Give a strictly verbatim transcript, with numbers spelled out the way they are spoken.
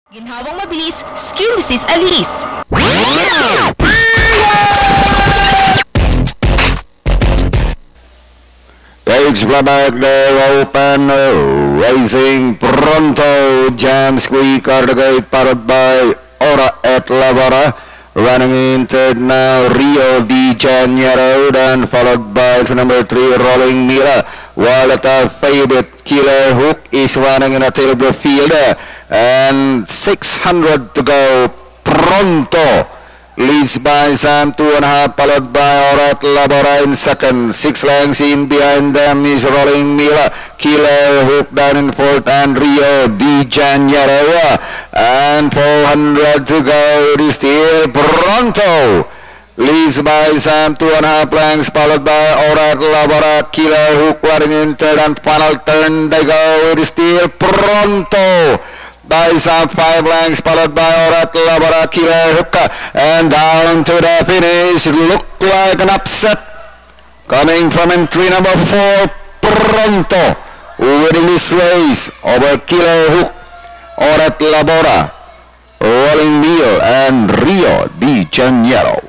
Ginhawang mabilis, skin disease alis. Page Blaback there open, Racing Pronto, Jam Squeak are the gate powered by Ora et Lavora. Running in third now, Rio de Janeiro, then followed by number three, Rolling Mira. While at our favorite Killer Hook is running in a tailor field, and six hundred to go. Pronto leads by some two and a half, followed by Orat Labora in second. Six lengths in behind them is Rolling Mira. Killer Hook down in fourth, and Rio de Janeiro. And four hundred to go. It is still Pronto leads by some two and a half lengths, followed by Orat Labora. Killer Hook running in third, and final turn they go. It is still Pronto by some five lengths, followed by Orat Labora. Killer Hook, and down to the finish. Look like an upset coming from entry number four, Pronto, winning this race over Killer Hook, Orat Labora, Rolling Meal, and Rio de Janeiro.